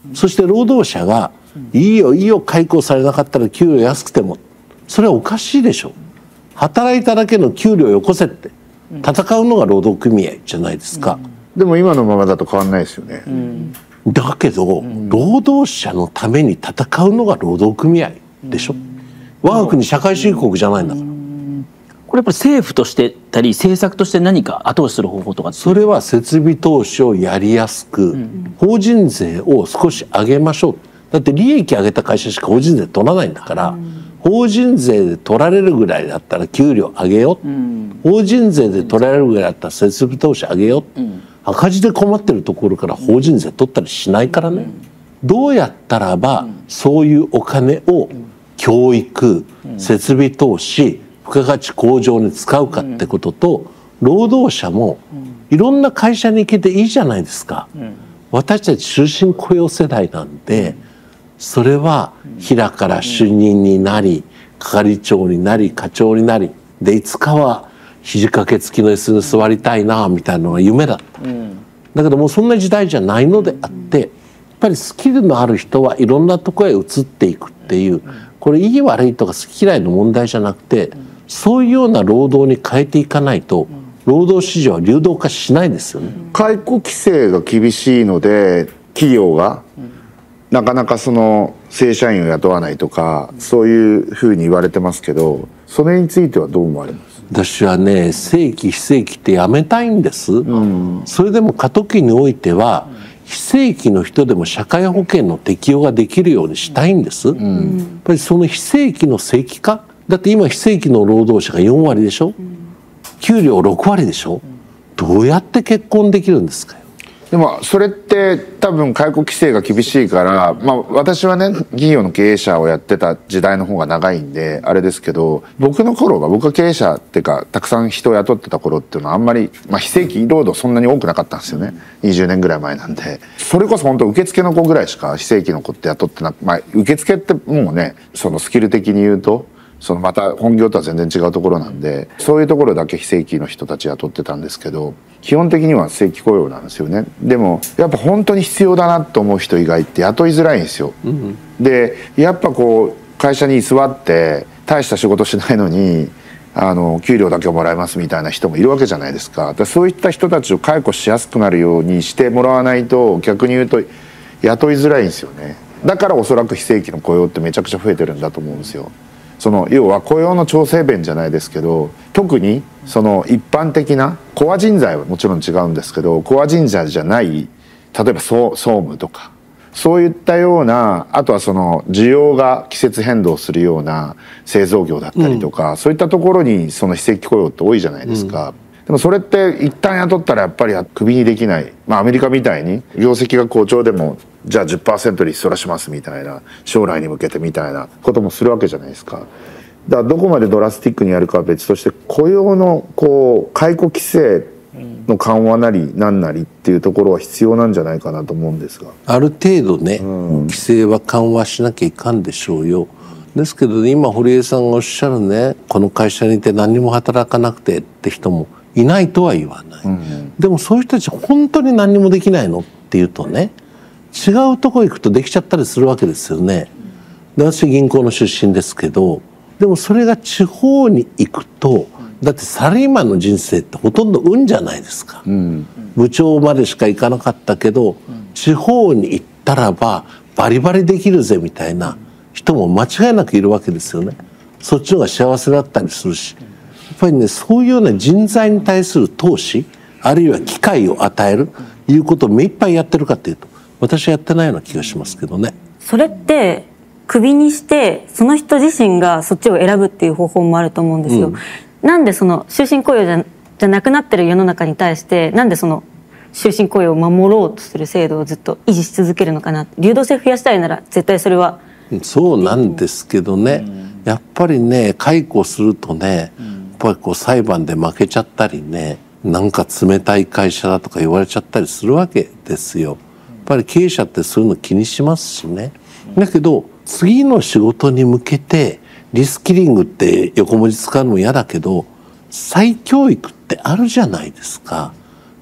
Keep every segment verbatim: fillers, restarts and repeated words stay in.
そして労働者が「いいよいいよ解雇されなかったら給料安くても」それはおかしいでしょ。働いただけの給料よこせって戦うのが労働組合じゃないですか。 でも今のままだと変わんないですよね。 だけど労働者のために戦うのが労働組合でしょ。我が国社会主義国じゃないんだから。 これやっぱり政府としてたり政策として何か後押しする方法とか。 それは設備投資をやりやすく、うん、法人税を少し上げましょう。だって利益上げた会社しか法人税取らないんだから、うん、法人税で取られるぐらいだったら給料上げよう、うん、法人税で取られるぐらいだったら設備投資上げよう、うん、赤字で困ってるところから法人税取ったりしないからね、うん、どうやったらば、うん、そういうお金を教育、うん、設備投資付加価値向上に使うかってことと、労働者もいろんな会社に行けていいじゃないですか。私たち終身雇用世代なんで、それは平から主任になり係長になり課長になりで、いつかは肘掛け付きの椅子に座りたいなみたいなのが夢だった。だけどもうそんな時代じゃないのであって、やっぱりスキルのある人はいろんなところへ移っていくっていう、これいい悪いとか好き嫌いの問題じゃなくて、そういうような労働に変えていかないと労働市場は流動化しないですよね。 解雇規制が厳しいので企業がなかなかその正社員を雇わないとか、そういうふうに言われてますけど、それについてはどう思われます？ 私はね、正規非正規ってやめたいんです、うん、それでも過渡期においては非正規の人でも社会保険の適用ができるようにしたいんです、うん、やっぱりその非正規の正規化だって、今非正規の労働者がよんわりでしょ、うん、給料ろくわりでしょ、うん、どうやって結婚できるんですかよ。 でもそれって多分解雇規制が厳しいから、まあ、私はね企業の経営者をやってた時代の方が長いんであれですけど、僕の頃が僕が経営者っていうかたくさん人を雇ってた頃っていうのはあんまり、まあ、非正規労働そんなに多くなかったんですよね。にじゅうねんぐらい前なんで、それこそ本当受付の子ぐらいしか非正規の子って雇ってなく、まあ、受付ってもうねそのスキル的に言うとそのまた本業とは全然違うところなんで、そういうところだけ非正規の人たち雇ってたんですけど、基本的には正規雇用なんですよね。でもやっぱ本当に必要だなと思う人以外って雇いづらいんですよ、うん、でやっぱこう会社に居座って大した仕事しないのにあの給料だけをもらえますみたいな人もいるわけじゃないですか。だそういった人たちを解雇しやすくなるようにしてもらわないと、逆に言うと雇いづらいんですよね。だからおそらく非正規の雇用ってめちゃくちゃ増えてるんだと思うんですよ。その要は雇用の調整弁じゃないですけど、特にその一般的なコア人材はもちろん違うんですけど、コア人材じゃない例えば総務とかそういったような、あとはその需要が季節変動するような製造業だったりとか、うん、そういったところにその非正規雇用って多いじゃないですか、うん、でもそれって一旦雇ったらやっぱりクビにできない、まあアメリカみたいに業績が好調でもじゃあ じゅっパーセント にそらしますみたいな、将来に向けてみたいなこともするわけじゃないですか。だからどこまでドラスティックにやるかは別として、雇用のこう解雇規制の緩和なりなんなりっていうところは必要なんじゃないかなと思うんですが、 ある程度ね、うん、規制は緩和しなきゃいかんでしょうよ。ですけど、ね、今堀江さんがおっしゃるね、この会社にいて何も働かなくてって人もいないとは言わない、うん、でもそういう人たち本当に何もできないのっていうとね、違うとこ行くとできちゃったりするわけですよね。で、私銀行の出身ですけど、でもそれが地方に行くと、だってサラリーマンの人生ってほとんど運じゃないですか、うん、部長までしか行かなかったけど、うん、地方に行ったらばバリバリできるぜみたいな人も間違いなくいるわけですよね。そっちの方が幸せだったりするし、やっぱりね、そういうような人材に対する投資、あるいは機会を与える、いうことを目いっぱいやってるかっていうと、私はやってないような気がしますけどね。 それってクビにしてその人自身がそっちを選ぶっていう方法もあると思うんですよ、うん、なんでその終身雇用じゃ、じゃなくなってる世の中に対してなんでその終身雇用を守ろうとする制度をずっと維持し続けるのかな。流動性増やしたいなら絶対それはそうなんですけどね、うん、やっぱりね解雇するとね、うん、やっぱりこう裁判で負けちゃったりね、なんか冷たい会社だとか言われちゃったりするわけですよ。やっぱり経営者ってそういうの気にしますしね。だけど次の仕事に向けてリスキリングって横文字使うのも嫌だけど、再教育ってあるじゃないですか。やっ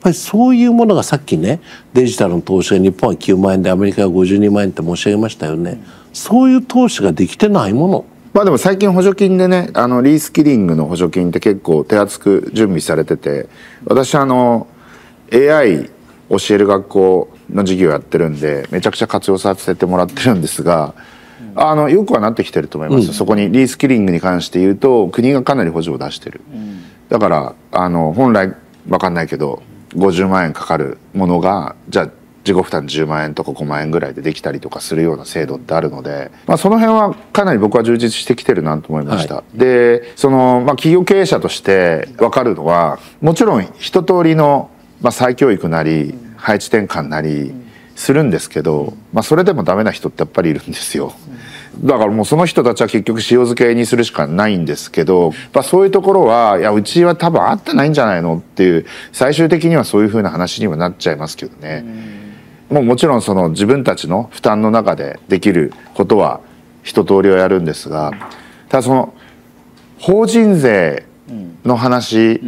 ぱりそういうものがさっきねデジタルの投資が日本はきゅうまんえんでアメリカはごじゅうにまんえんって申し上げましたよね、うん、そういう投資ができてないもの。 まあでも最近補助金でね、あのリースキリングの補助金って結構手厚く準備されてて、私あの エーアイ 教える学校の授業やってるんでめちゃくちゃ活用させてもらってるんですが、あのよくはなってきてると思います、うん、そこにリースキリングに関して言うと国がかなり補助を出してる、うん、だからあの本来分かんないけどごじゅうまんえんかかるものがじゃあ自己負担じゅうまんえんとかごまんえんぐらいでできたりとかするような制度ってあるので、まあ、その辺はかなり僕は充実してきてるなと思いました、はい、でその、まあ、企業経営者として分かるのはもちろん一通りの、まあ、再教育なり配置転換なりするんですけど、まあ、それでもダメな人ってやっぱりいるんですよ。だからもうその人たちは結局塩漬けにするしかないんですけど、まあ、そういうところはいやうちは多分合ってないんじゃないのっていう最終的にはそういうふうな話にはなっちゃいますけどね。もうもちろんその自分たちの負担の中でできることは一通りはやるんですが、ただその法人税の話って、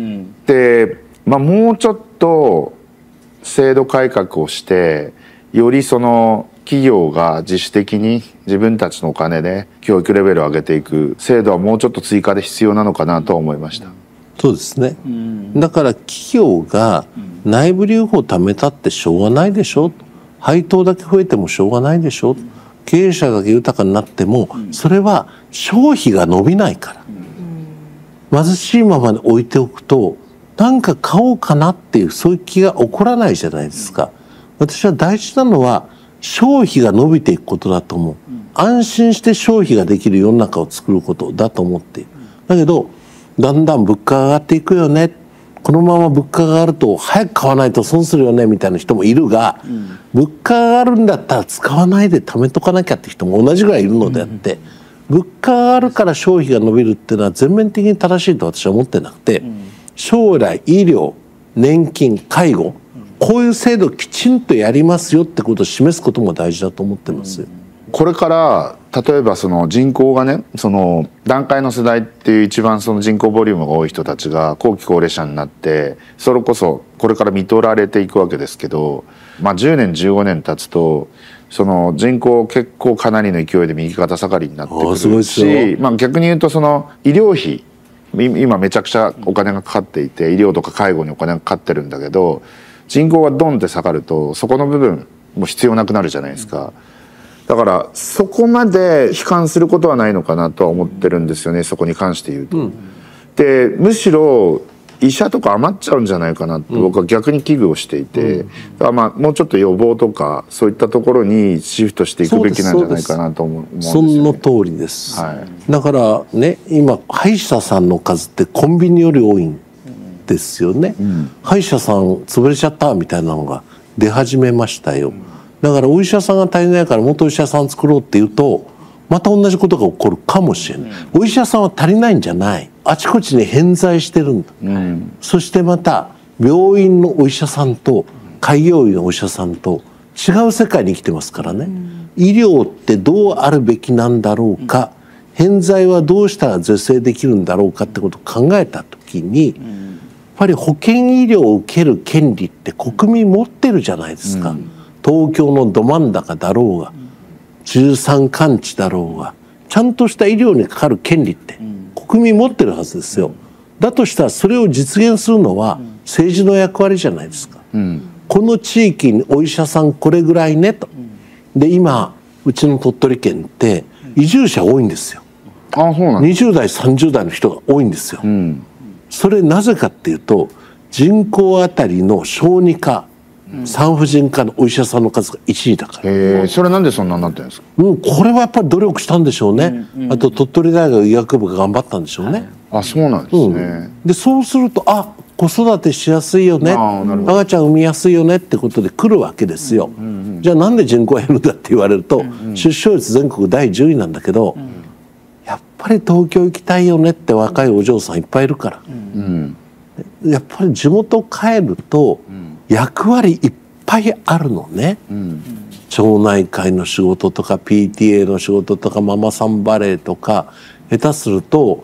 まあ、もうちょっと制度改革をしてよりその企業が自主的に自分たちのお金で教育レベルを上げていく制度はもうちょっと追加で必要なのかなと思いました。 そうですね、だから企業が内部留保を貯めたってしょうがないでしょ、配当だけ増えてもしょうがないでしょ、経営者だけ豊かになってもそれは消費が伸びないから、貧しいままで置いておくとなんか買おうかなっていうそういう気が起こらないじゃないですか。私は大事なのは消費が伸びていくことだと思う、安心して消費ができる世の中を作ることだと思っている。だけどだんだん物価が上がっていくよね、このまま物価が上がると早く買わないと損するよねみたいな人もいるが、うん、物価が上がるんだったら使わないで貯めとかなきゃって人も同じぐらいいるのであって、うん、物価が上がるから消費が伸びるっていうのは全面的に正しいと私は思ってなくて、うん、将来医療、年金、介護、こういう制度をきちんとやりますよってことを示すことも大事だと思ってますよ。 これから例えばその人口がね、その団塊の世代っていう一番その人口ボリュームが多い人たちが後期高齢者になってそれこそこれから見取られていくわけですけど、まあ、じゅうねんじゅうごねん経つとその人口結構かなりの勢いで右肩下がりになってくるし、まあ、逆に言うとその医療費今めちゃくちゃお金がかかっていて医療とか介護にお金がかかってるんだけど人口がドンって下がるとそこの部分も必要なくなるじゃないですか。だからそこまで悲観することはないのかなとは思ってるんですよね、そこに関して言うと。うん、でむしろ医者とか余っちゃうんじゃないかなって僕は逆に危惧をしていて、うん、だからまあもうちょっと予防とかそういったところにシフトしていくべきなんじゃないかなと思うんですよね。 その通りです、はい、だからね今歯医者さんの数ってコンビニより多いんですよね、うん、歯医者さん潰れちゃったみたいなのが出始めましたよ。だからお医者さんが足りないからもっとお医者さん作ろうっていうとまた同じことが起こるかもしれない、うん、お医者さんは足りないんじゃない、あちこちに偏在してるんだ、うん、そしてまた病院のお医者さんと開業医のお医者さんと違う世界に生きてますからね、うん、医療ってどうあるべきなんだろうか、うん、偏在はどうしたら是正できるんだろうかってことを考えた時に、うん、やっぱり保険医療を受ける権利って国民持ってるじゃないですか、うん、東京のど真ん中だろうが中山間地だろうがちゃんとした医療にかかる権利って国民持ってるはずですよ。だとしたらそれを実現するのは政治の役割じゃないですか、うん、この地域にお医者さんこれぐらいねと。で今うちの鳥取県って移住者多いんですよ。 あ、そうなんです。 にじゅう代さんじゅう代の人が多いんですよ、うん、それなぜかっていうと人口あたりの小児科産婦人科のお医者さんの数がいちいだから。 へえ、それなんでそんなになってるんですか。 もうこれはやっぱり努力したんでしょうね、うんうん、あと鳥取大学医学部が頑張ったんでしょうね、 はい、あ、そうなんですね、うん、 でそうするとあ子育てしやすいよね、赤ちゃん産みやすいよねってことで来るわけですよ、うんうん、じゃあなんで人口が減るんだって言われると、うんうん、出生率全国だいじゅういなんだけど、うん、やっぱり東京行きたいよねって若いお嬢さんいっぱいいるから、うんうん、やっぱり地元帰ると役割いっぱいあるのね、うん、町内会の仕事とか ピーティーエー の仕事とかママさんバレーとか下手すると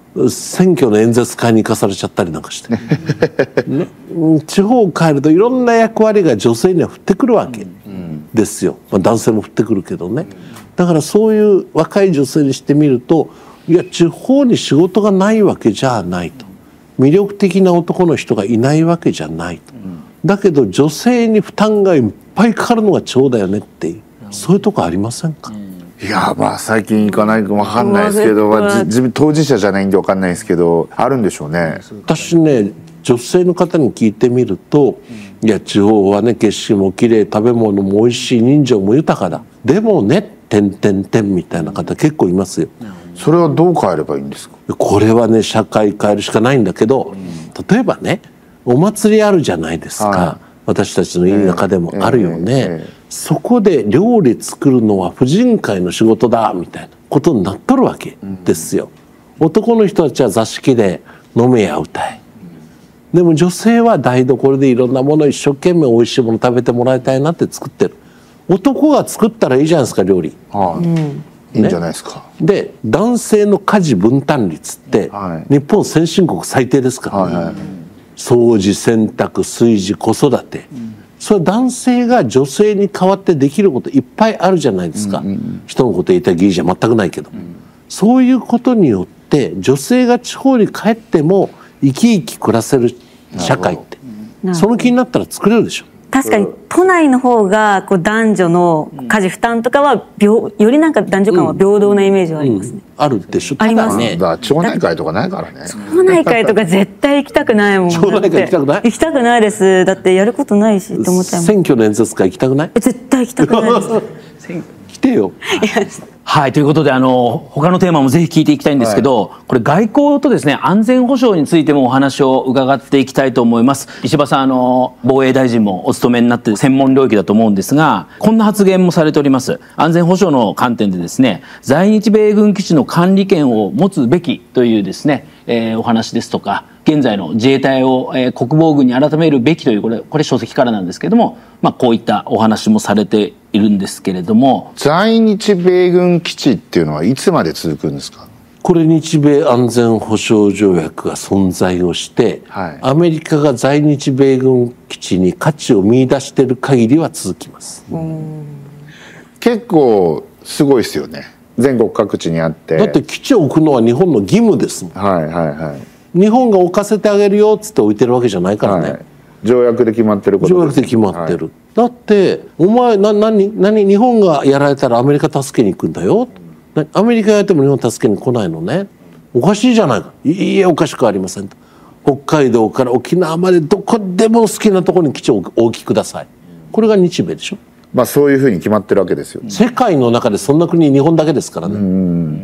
選挙の演説会に行かされちゃったりなんかして、ね、地方を変えるといろんな役割が女性には降ってくるわけですよ、まあ、男性も降ってくるけどね。だからそういう若い女性にしてみると、いや地方に仕事がないわけじゃないと、魅力的な男の人がいないわけじゃないと、だけど女性に負担がいっぱいかかるのが地方だよねっていう、そういうとこありませんか？ いやまあ最近行かないか分かんないですけど、まあ、自分当事者じゃないんで分かんないですけど、あるんでしょうね。 私ね女性の方に聞いてみると、いや地方はね景色もきれい、食べ物も美味しい、人情も豊かだ、でもねてんてんてんみたいな方結構いますよ。 それはどう変えればいいんですか？ これはね社会変えるしかないんだけど、例えばねお祭りあるじゃないですか、はい、私たちの家の中でもあるよね、えーえーえー、そこで料理作るのは婦人会の仕事だみたいなことになっとるわけですよ、うん、男の人たちは座敷で飲めや歌え、うん、でも女性は台所でいろんなものを一生懸命おいしいもの食べてもらいたいなって作ってる。男が作ったらいいじゃないですか料理、はい、うん、いいんじゃないですか。 で男性の家事分担率って、はい、日本先進国最低ですからね、はいはい、掃除洗濯炊事子育て、うん、それは男性が女性に代わってできることいっぱいあるじゃないですか、うんうんうん、人のこと言いたい義理じゃ全くないけど、うん、そういうことによって女性が地方に帰っても生き生き暮らせる社会って、うん、その気になったら作れるでしょ。 確かに都内の方がこう男女の家事負担とかは平よりなんか男女間は平等なイメージはありますね、うんうん、 あるでしょ。 ありますね。 だ町内会とかないからね。 町内会とか絶対行きたくないもん。 町内会行きたくない？ 行きたくないです。だってやることないしって思っちゃいます。 選挙の演説会行きたくない？ 絶対行きたくないです来てよ。 はい、ということであの他のテーマもぜひ聞いていきたいんですけど、はい、これ外交とですね安全保障についてもお話を伺っていきたいと思います。石破さん、あの防衛大臣もお務めになっている専門領域だと思うんですが、こんな発言もされております。安全保障の観点でですね、在日米軍基地の管理権を持つべきというですね、えー、お話ですとか、現在の自衛隊を、えー、国防軍に改めるべきという、これこれ書籍からなんですけれども、まあ、こういったお話もされているんですけれども、 在日米軍基地っていうのはいつまで続くんですか？ これ日米安全保障条約が存在をして、はい、アメリカが在日米軍基地に価値を見出している限りは続きます。 結構すごいですよね。全国各地にあって。 だって基地を置くのは日本の義務ですもん。 はいはいはい。 日本が置かせてあげるよっつって置いてるわけじゃないからね、はい、 条約で決まってることです。 条約で決まってる、はい、だってお前な何何日本がやられたらアメリカ助けに行くんだよ、アメリカやっても日本助けに来ないのね、おかしいじゃないか。いいえおかしくありませんと。北海道から沖縄までどこでも好きなところに基地をお置きください。これが日米でしょ。 まあそういうふうに決まってるわけですよ、ね、 世界の中でそんな国日本だけですからね。うん 、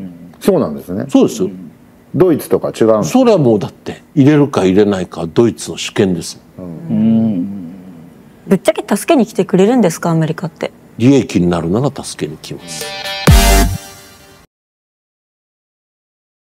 そうなんですね。 そうですよ。 ドイツとか違う。 それはもうだって入れるか入れないかドイツの主権です。うん、 ぶっちゃけ助けに来てくれるんですかアメリカって。 利益になるなら助けに来ます。